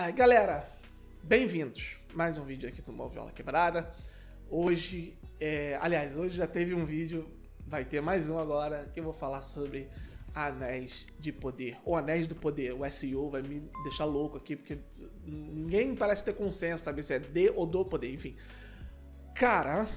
Galera, bem-vindos. Mais um vídeo aqui do Moviola Quebrada. Hoje já teve um vídeo, vai ter mais um agora, que eu vou falar sobre Anéis de Poder, ou Anéis do Poder. O SEO vai me deixar louco aqui, porque ninguém parece ter consenso, sabe, se é de ou do poder, enfim. Cara,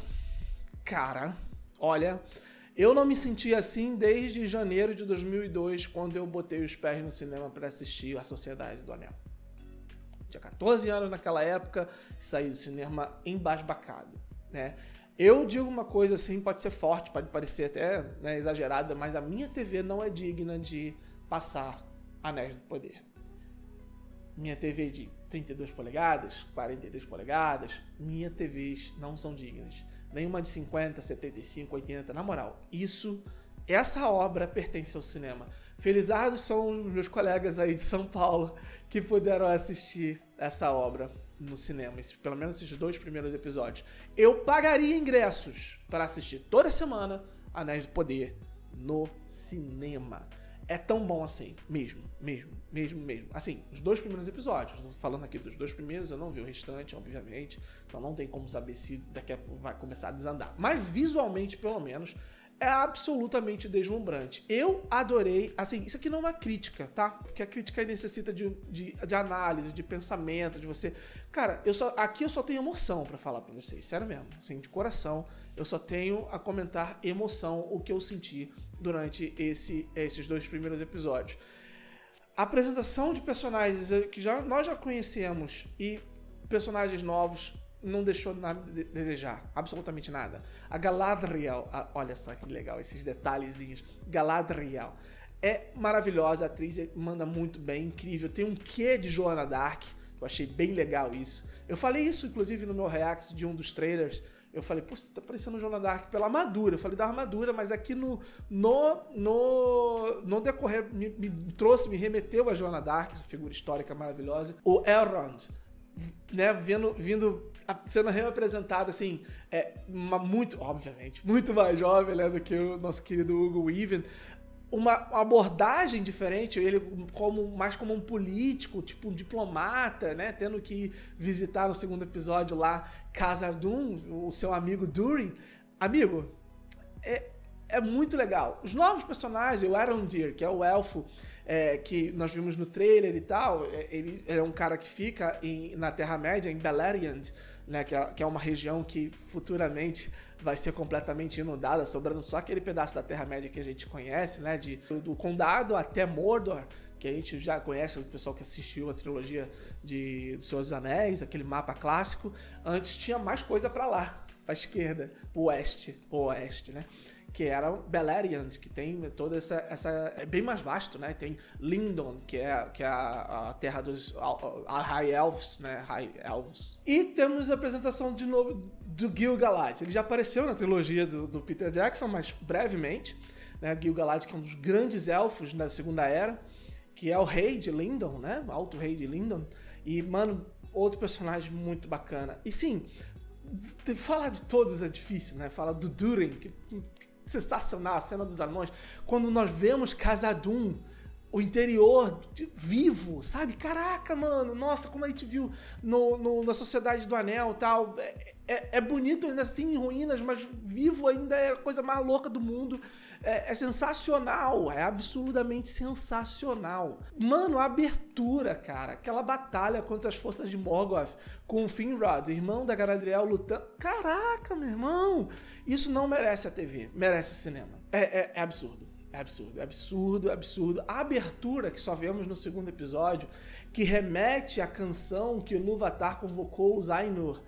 olha, eu não me senti assim desde janeiro de 2002, quando eu botei os pés no cinema para assistir A Sociedade do Anel. Tinha 14 anos naquela época e saí do cinema embasbacado, né? Eu digo uma coisa assim, pode ser forte, pode parecer até, né, exagerada, mas a minha TV não é digna de passar Anéis do Poder. Minha TV de 32 polegadas, 43 polegadas, minhas TVs não são dignas. Nenhuma de 50, 75, 80, na moral. Essa obra pertence ao cinema. Felizardos são os meus colegas aí de São Paulo que puderam assistir essa obra no cinema, pelo menos esses 2 primeiros episódios. Eu pagaria ingressos para assistir toda semana Anéis do Poder no cinema. É tão bom assim, mesmo. Assim, os 2 primeiros episódios, falando aqui dos 2 primeiros, eu não vi o restante, obviamente, então não tem como saber se daqui a pouco vai começar a desandar. Mas visualmente, pelo menos, é absolutamente deslumbrante. Eu adorei, assim, isso aqui não é uma crítica, tá? Porque a crítica necessita de análise, de pensamento, de você... Cara, aqui eu só tenho emoção pra falar pra vocês, sério mesmo, assim, de coração, eu só tenho a comentar emoção, o que eu senti durante esses 2 primeiros episódios. A apresentação de personagens que nós já conhecemos e personagens novos não deixou nada a desejar, absolutamente nada. A Galadriel, olha só que legal esses detalhezinhos. Galadriel é maravilhosa, a atriz manda muito bem, incrível. Tem um quê de Joana Dark, eu achei bem legal isso. Eu falei isso, inclusive, no meu react de um dos trailers. Eu falei, pô, você tá parecendo Joana Dark pela armadura. Eu falei da armadura, mas aqui no decorrer me remeteu a Joana Dark, essa figura histórica maravilhosa. O Elrond, né, sendo reapresentado assim, obviamente, muito mais jovem, né, do que o nosso querido Hugo Weaving, uma abordagem diferente, ele mais como um político, tipo um diplomata, né, tendo que visitar no segundo episódio lá Khazad-dûm, o seu amigo Durin. Amigo, é muito legal. Os novos personagens, o Arondir, que é o elfo, que nós vimos no trailer e tal, ele é um cara que fica na Terra-média, em Beleriand, né, que é uma região que futuramente vai ser completamente inundada, sobrando só aquele pedaço da Terra-média que a gente conhece, né, do Condado até Mordor, que a gente já conhece, o pessoal que assistiu a trilogia do Senhor dos Anéis, aquele mapa clássico. Antes tinha mais coisa pra lá, pra esquerda, pro oeste, né? Que era Beleriand, que tem toda essa... É bem mais vasto, né? Tem Lindon, que é a terra dos High Elves, né? High Elves. E temos a apresentação de novo do Gil-galad. Ele já apareceu na trilogia do Peter Jackson, mas brevemente, né? Gil-galad, que é um dos grandes elfos da Segunda Era, que é o rei de Lindon, né? O alto rei de Lindon. E, mano, outro personagem muito bacana. E sim, falar de todos é difícil, né? Falar do Durin, que sensacional, a cena dos anões. Quando nós vemos Khazad-dûm, o interior vivo, sabe? Caraca, mano, nossa, como a gente viu na Sociedade do Anel e tal. É bonito ainda assim, em ruínas, mas vivo ainda é a coisa mais louca do mundo. É sensacional, é absurdamente sensacional. Mano, a abertura, cara, aquela batalha contra as forças de Morgoth com o Finrod, irmão da Galadriel, lutando. Caraca, meu irmão, isso não merece a TV, merece o cinema. É absurdo. É absurdo. A abertura que só vemos no segundo episódio, que remete à canção que o Ilúvatar convocou os Ainur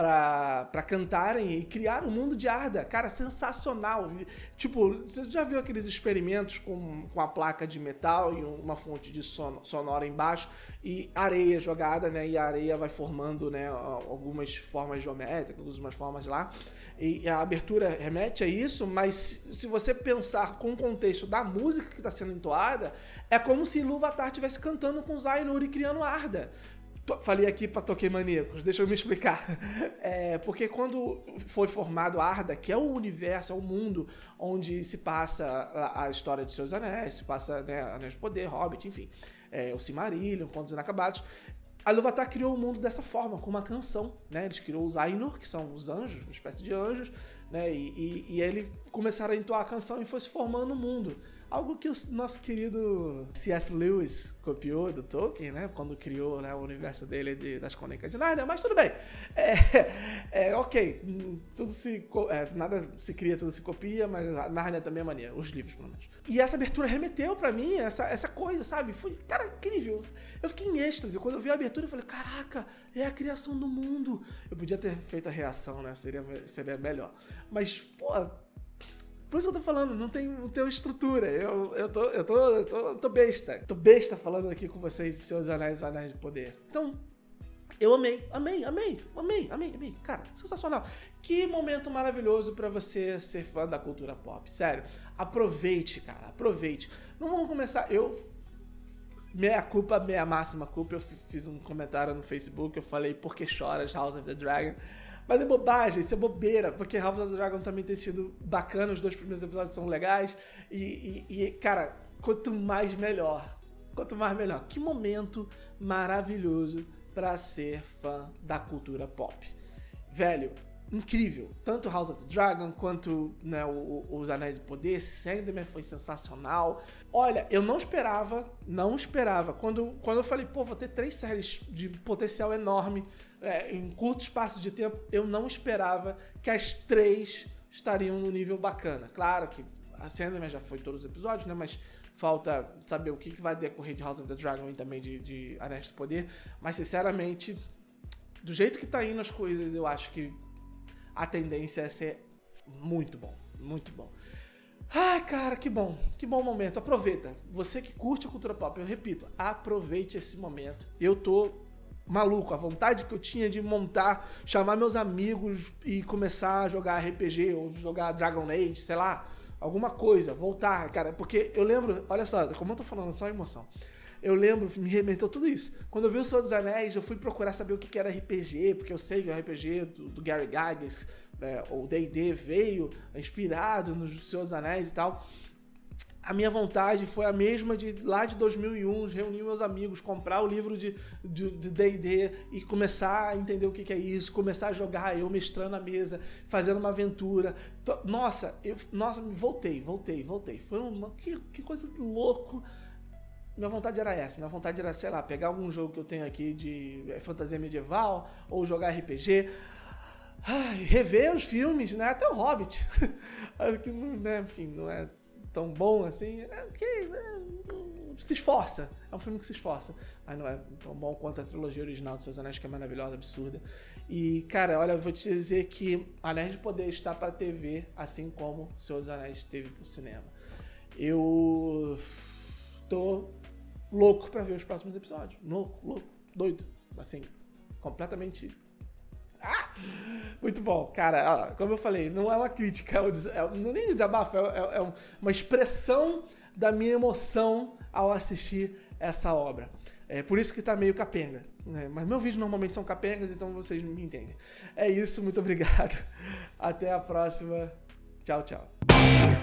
pra cantarem e criar um mundo de Arda. Cara, sensacional. Tipo, você já viu aqueles experimentos com a placa de metal e uma fonte de sonora embaixo e areia jogada, né? E a areia vai formando, né, algumas formas geométricas, algumas formas lá. E a abertura remete a isso, mas se você pensar com o contexto da música que está sendo entoada, é como se Ilúvatar estivesse cantando com os Ainur e criando Arda. Falei aqui pra Toquemaníacos, deixa eu me explicar. Porque quando foi formado Arda, que é o universo, é o mundo onde se passa a história de Seus Anéis, se passa, né, Anéis de Poder, Hobbit, enfim, o Silmarillion, Contos Inacabados, a Ilúvatar criou o mundo dessa forma, com uma canção, né? Eles criou os Ainur, que são os anjos, uma espécie de anjos, né? E eles começaram a entoar a canção e foi se formando o mundo. Algo que o nosso querido C.S. Lewis copiou do Tolkien, né? Quando criou, né, o universo dele das Crônicas de Nárnia, mas tudo bem. Ok, nada se cria, tudo se copia, mas a Nárnia também é mania, os livros, pelo menos. E essa abertura remeteu pra mim, essa coisa, sabe? Foi, cara, incrível. Eu fiquei em êxtase. Quando eu vi a abertura, eu falei, caraca, é a criação do mundo. Eu podia ter feito a reação, né? Seria melhor. Mas, pô... Por isso que eu tô falando, não tem estrutura. Eu tô besta. Tô besta falando aqui com vocês de Senhor dos Anéis e Anéis de Poder. Então, eu amei. Cara, sensacional. Que momento maravilhoso pra você ser fã da cultura pop. Sério, aproveite, cara, aproveite. Não vamos começar... Meia culpa, meia máxima culpa. Eu fiz um comentário no Facebook, eu falei, por que choras, House of the Dragon? Mas é bobagem, isso é bobeira, porque House of the Dragon também tem sido bacana, os 2 primeiros episódios são legais, e cara, quanto mais melhor. Que momento maravilhoso pra ser fã da cultura pop. Velho, incrível. Tanto House of the Dragon quanto, né, os Anéis de Poder, Sandman foi sensacional. Olha, eu não esperava. Quando eu falei, pô, vou ter 3 séries de potencial enorme em curto espaço de tempo, eu não esperava que as 3 estariam no nível bacana. Claro que a Sandman já foi todos os episódios, né, mas falta saber o que vai decorrer de House of the Dragon e também de Anéis de Poder. Mas, sinceramente, do jeito que tá indo as coisas, eu acho que a tendência é ser muito bom, muito bom. Ai, cara, que bom momento. Aproveita. Você que curte a cultura pop, eu repito, aproveite esse momento. Eu tô maluco, a vontade que eu tinha de montar, chamar meus amigos e começar a jogar RPG ou jogar Dragon Age, sei lá, alguma coisa, voltar, cara, porque eu lembro, olha só, como eu tô falando, só emoção. Eu lembro, me remeteu tudo isso. Quando eu vi o Senhor dos Anéis, eu fui procurar saber o que era RPG, porque eu sei que o RPG do Gary Gygax, o D&D, veio inspirado no Senhor dos Anéis e tal. A minha vontade foi a mesma de lá de 2001, reunir meus amigos, comprar o livro de D&D e começar a entender o que é isso, começar a jogar, eu mestrando a mesa, fazendo uma aventura. Nossa, voltei. Foi que coisa de louco. Minha vontade era essa. Minha vontade era, sei lá, pegar algum jogo que eu tenho aqui de fantasia medieval ou jogar RPG. Rever os filmes, né? Até o Hobbit. Que, né, enfim, não é tão bom assim. Se esforça. É um filme que se esforça. Mas não é tão bom quanto a trilogia original dos Seus Anéis, que é maravilhosa, absurda. E, cara, olha, eu vou te dizer que Anéis de Poder está pra TV, assim como o Senhor dos Anéis esteve pro cinema. Eu tô louco pra ver os próximos episódios. Louco, doido. Assim, completamente... Muito bom. Cara, como eu falei, não é uma crítica, não é nem desabafo, é uma expressão da minha emoção ao assistir essa obra. É por isso que tá meio capenga, né? Mas meus vídeos normalmente são capengas, então vocês me entendem. É isso, muito obrigado. Até a próxima. Tchau, tchau.